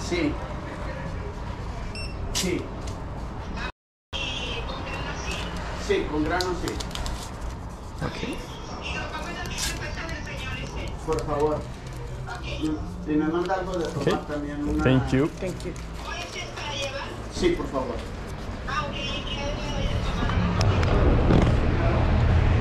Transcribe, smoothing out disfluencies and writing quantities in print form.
Sí. Sí. Sí, con grano sí. Ok. Por favor. Si me manda algo de tomar Okay. también una... Thank you. Sí, por favor.